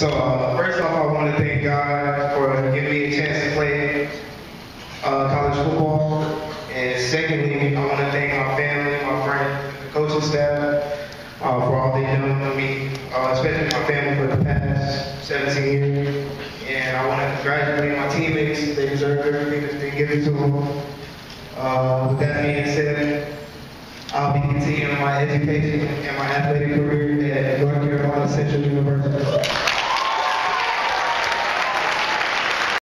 So first off, I want to thank God for giving me a chance to play college football. And secondly, I want to thank my family, my friends, the coaching staff for all they've done for me, especially my family for the past 17 years. And I want to congratulate my teammates. They deserve everything that's been given to them. With that being said, I'll be continuing my education and my athletic career at North Carolina Central University.